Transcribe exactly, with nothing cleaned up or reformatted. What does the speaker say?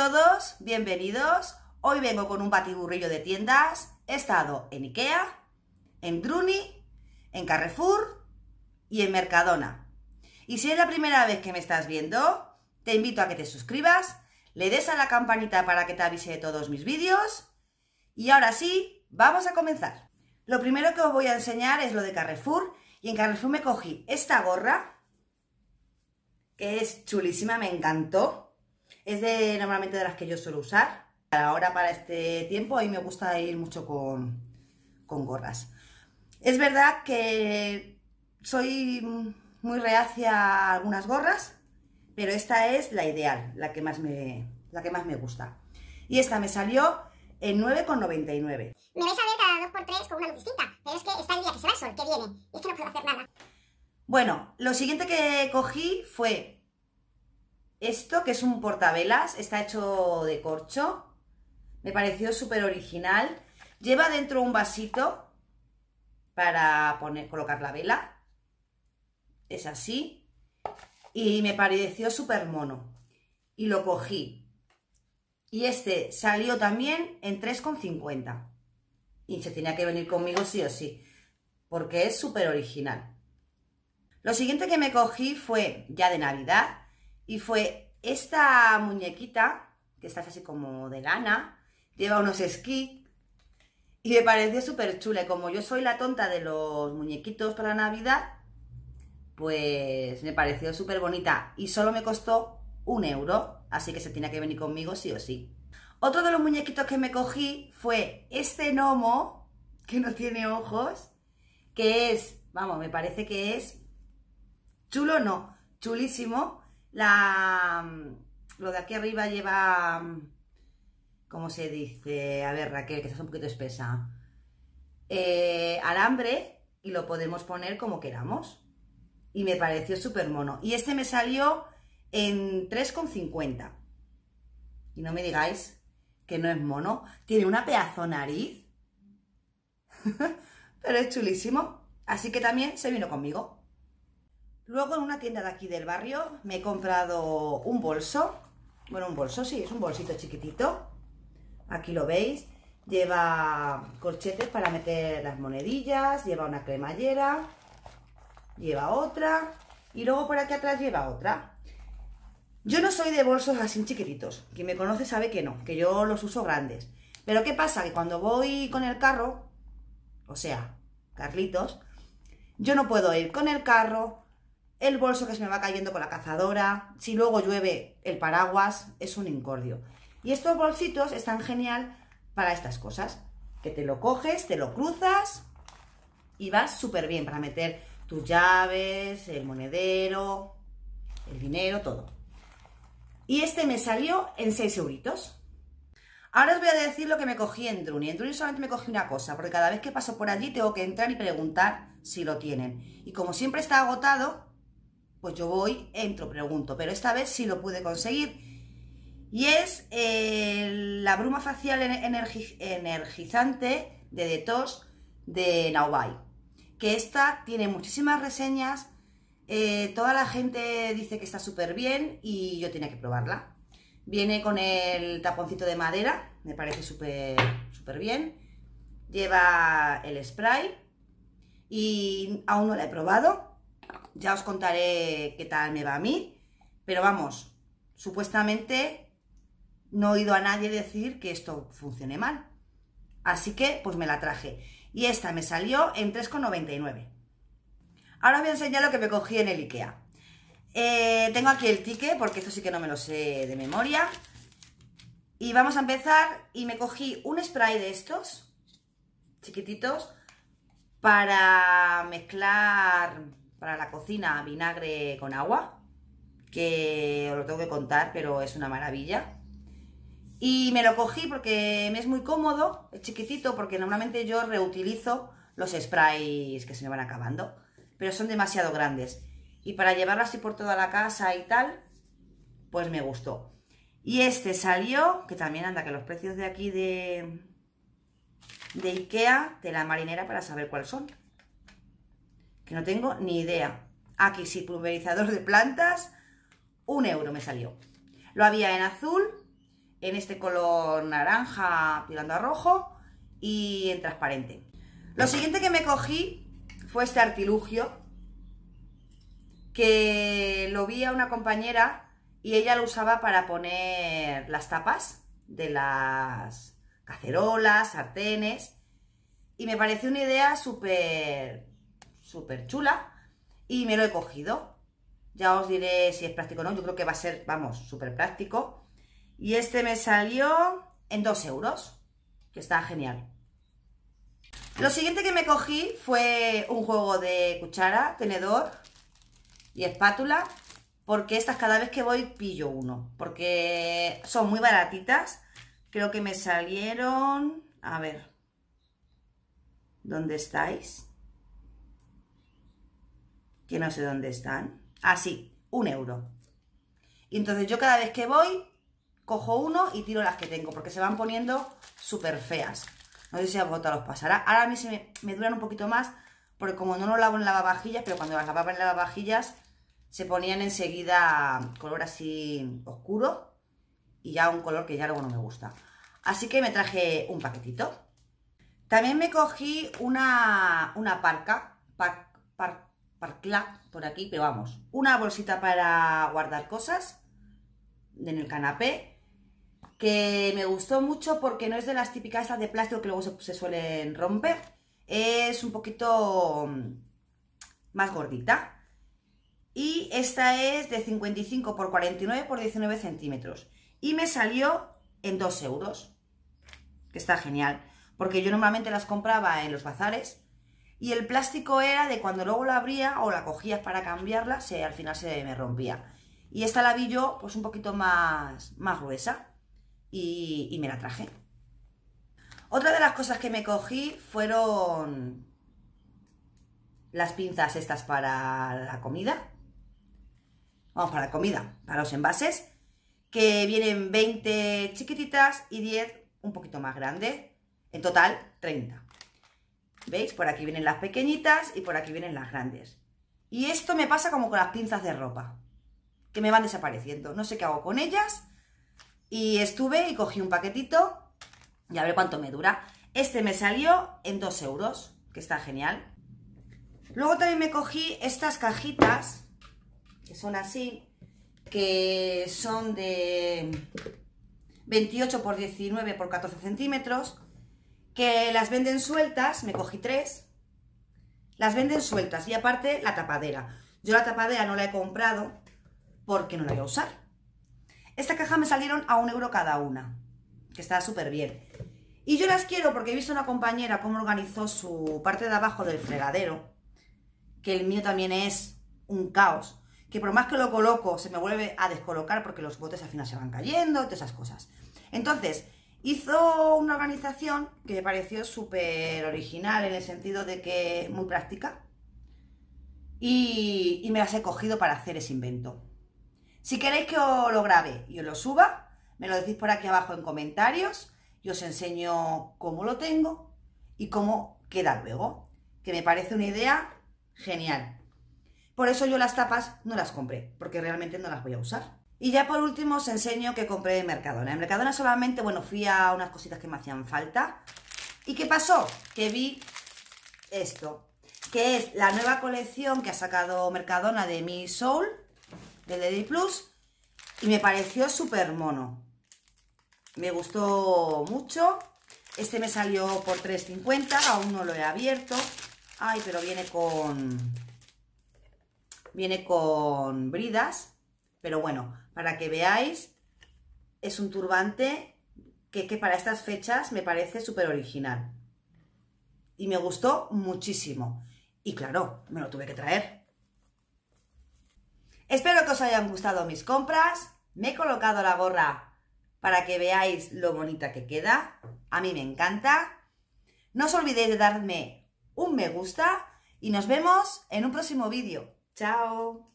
todos, bienvenidos. Hoy vengo con un batiburrillo de tiendas. He estado en Ikea, en Druni, en Carrefour y en Mercadona. Y si es la primera vez que me estás viendo, te invito a que te suscribas, le des a la campanita para que te avise de todos mis vídeos. Y ahora sí, vamos a comenzar. Lo primero que os voy a enseñar es lo de Carrefour. Y en Carrefour me cogí esta gorra, que es chulísima, me encantó. Es de normalmente de las que yo suelo usar. Ahora para este tiempo a mí me gusta ir mucho con, con gorras. Es verdad que soy muy reacia a algunas gorras, pero esta es la ideal, la que más me, la que más me gusta. Y esta me salió en nueve con noventa y nueve. Me vais a ver cada dos por tres con una luz distinta, pero es que está el día que se va el sol, que viene, y es que no puedo hacer nada. Bueno, lo siguiente que cogí fue esto, que es un portavelas, está hecho de corcho. Me pareció súper original. Lleva dentro un vasito para poner, colocar la vela. Es así. Y me pareció súper mono. Y lo cogí. Y este salió también en tres con cincuenta. Y se tenía que venir conmigo sí o sí, porque es súper original. Lo siguiente que me cogí fue ya de Navidad. Y fue esta muñequita, que está así como de lana, lleva unos esquí y me pareció súper chula. Y como yo soy la tonta de los muñequitos para Navidad, pues me pareció súper bonita y solo me costó un euro, así que se tiene que venir conmigo sí o sí. Otro de los muñequitos que me cogí fue este gnomo, que no tiene ojos, que es, vamos, me parece que es chulo, no, chulísimo. La, lo de aquí arriba lleva, ¿cómo se dice? A ver, Raquel, que estás un poquito espesa. Eh, alambre, y lo podemos poner como queramos. Y me pareció súper mono. Y este me salió en tres con cincuenta. Y no me digáis que no es mono. Tiene una pedazo nariz. Pero es chulísimo. Así que también se vino conmigo. Luego en una tienda de aquí del barrio me he comprado un bolso. Bueno, un bolso, sí, es un bolsito chiquitito. Aquí lo veis. Lleva corchetes para meter las monedillas. Lleva una cremallera. Lleva otra. Y luego por aquí atrás lleva otra. Yo no soy de bolsos así chiquititos. Quien me conoce sabe que no, que yo los uso grandes. Pero ¿qué pasa? Que cuando voy con el carro, o sea, Carlitos, yo no puedo ir con el carro, el bolso que se me va cayendo con la cazadora, si luego llueve el paraguas, es un incordio. Y estos bolsitos están genial para estas cosas, que te lo coges, te lo cruzas y vas súper bien para meter tus llaves, el monedero, el dinero, todo. Y este me salió en seis euritos. Ahora os voy a decir lo que me cogí en Druni. En Druni solamente me cogí una cosa, porque cada vez que paso por allí tengo que entrar y preguntar si lo tienen. Y como siempre está agotado, pues yo voy, entro, pregunto, pero esta vez sí lo pude conseguir. Y es eh, la bruma facial energi energizante de Detox de Naubai. Que esta tiene muchísimas reseñas, eh, toda la gente dice que está súper bien y yo tenía que probarla. Viene con el taponcito de madera, me parece súper súper bien. Lleva el spray y aún no la he probado. Ya os contaré qué tal me va a mí, pero vamos, supuestamente no he oído a nadie decir que esto funcione mal. Así que pues me la traje. Y esta me salió en tres con noventa y nueve. Ahora os voy a enseñar lo que me cogí en el Ikea. Eh, tengo aquí el ticket, porque esto sí que no me lo sé de memoria. Y vamos a empezar. Y me cogí un spray de estos, chiquititos, para mezclar para la cocina vinagre con agua, que os lo tengo que contar, pero es una maravilla. Y me lo cogí porque me es muy cómodo, es chiquitito, porque normalmente yo reutilizo los sprays que se me van acabando, pero son demasiado grandes. Y para llevarlo así por toda la casa y tal, pues me gustó. Y este salió, que también anda, que los precios de aquí de, de Ikea, de la marinera, para saber cuáles son. Que no tengo ni idea. Aquí sí, pulverizador de plantas, un euro me salió. Lo había en azul, en este color naranja tirando a rojo y en transparente. Lo siguiente que me cogí fue este artilugio, que lo vi a una compañera y ella lo usaba para poner las tapas de las cacerolas, sartenes, y me pareció una idea súper, súper chula y me lo he cogido. Ya os diré si es práctico o no, yo creo que va a ser, vamos, súper práctico. Y este me salió en dos euros, que está genial. Lo siguiente que me cogí fue un juego de cuchara, tenedor y espátula, porque estas cada vez que voy pillo uno, porque son muy baratitas. Creo que me salieron, a ver, ¿dónde estáis? Que no sé dónde están. Ah, sí, un euro. Y entonces yo cada vez que voy cojo uno y tiro las que tengo, porque se van poniendo súper feas. No sé si a vosotros os pasará. Ahora a mí se me, me duran un poquito más, porque como no lo lavo en lavavajillas, pero cuando las lavaba en lavavajillas se ponían enseguida color así oscuro y ya un color que ya luego no me gusta. Así que me traje un paquetito. También me cogí una, una parca, par, par, parcla por aquí, pero vamos, una bolsita para guardar cosas en el canapé, que me gustó mucho porque no es de las típicas estas de plástico que luego se, se suelen romper. Es un poquito más gordita. Y esta es de cincuenta y cinco por cuarenta y nueve por diecinueve centímetros. Y me salió en dos euros. Que está genial. Porque yo normalmente las compraba en los bazares. Y el plástico era de cuando luego la abría o la cogías para cambiarla, se, al final se me rompía. Y esta la vi yo pues un poquito más, más gruesa. Y, y me la traje. Otra de las cosas que me cogí fueron las pinzas estas para la comida. Vamos, para la comida, para los envases, que vienen veinte chiquititas y diez un poquito más grandes. En total, treinta. ¿Veis? Por aquí vienen las pequeñitas y por aquí vienen las grandes. Y esto me pasa como con las pinzas de ropa, que me van desapareciendo. No sé qué hago con ellas. Y estuve y cogí un paquetito y a ver cuánto me dura. Este me salió en dos euros, que está genial. Luego también me cogí estas cajitas, que son así, que son de veintiocho por diecinueve por catorce centímetros, que las venden sueltas. Me cogí tres, las venden sueltas y aparte la tapadera. Yo la tapadera no la he comprado porque no la voy a usar. Esta caja me salieron a un euro cada una, que está súper bien. Y yo las quiero porque he visto una compañera cómo organizó su parte de abajo del fregadero, que el mío también es un caos, que por más que lo coloco se me vuelve a descolocar porque los botes al final se van cayendo, todas esas cosas. Entonces, hizo una organización que me pareció súper original en el sentido de que muy práctica y, y me las he cogido para hacer ese invento. Si queréis que os lo grabe y os lo suba, me lo decís por aquí abajo en comentarios y os enseño cómo lo tengo y cómo queda luego, que me parece una idea genial. Por eso yo las tapas no las compré, porque realmente no las voy a usar. Y ya por último os enseño que compré en Mercadona. En Mercadona solamente, bueno, fui a unas cositas que me hacían falta. ¿Y qué pasó? Que vi esto, que es la nueva colección que ha sacado Mercadona de Mi Soul, de Lady Plus, y me pareció súper mono. Me gustó mucho. Este me salió por tres cincuenta, aún no lo he abierto. Ay, pero viene con... Viene con bridas, pero bueno, para que veáis, es un turbante que, que para estas fechas me parece súper original. Y me gustó muchísimo. Y claro, me lo tuve que traer. Espero que os hayan gustado mis compras. Me he colocado la gorra para que veáis lo bonita que queda. A mí me encanta. No os olvidéis de darme un me gusta y nos vemos en un próximo vídeo. ¡Chao!